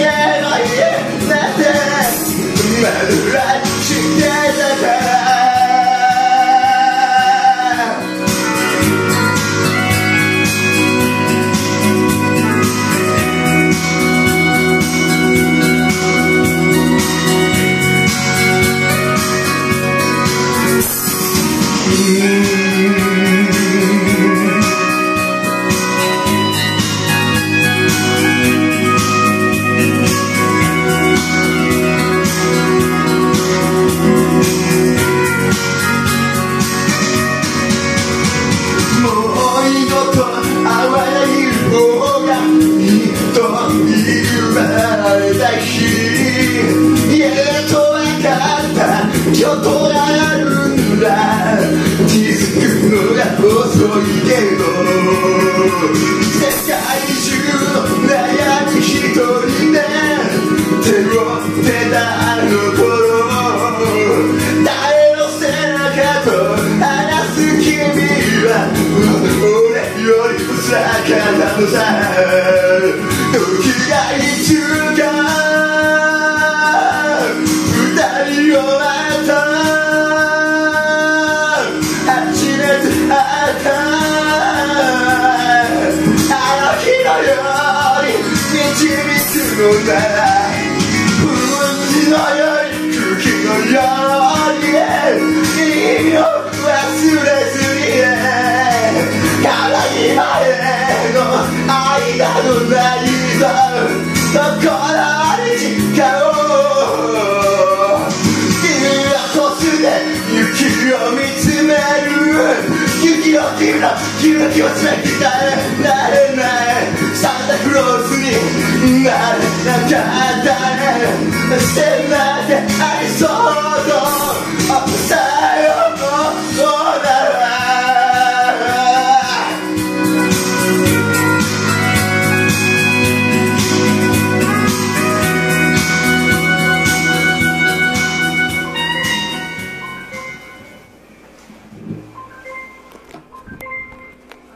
今日となるんだ気づくのが遅いけど世界中の悩む一人で手を出たあの頃誰の背中と話す君は俺よりも魚のさ時がいつか二人を導くのなら風のより空気のように意味を忘れずにから今への間のないぞ心に時間を今こすで雪を見つめる雪を君の勇気を詰めてなれないサンタクロースになれなかったね捨てなきゃありそう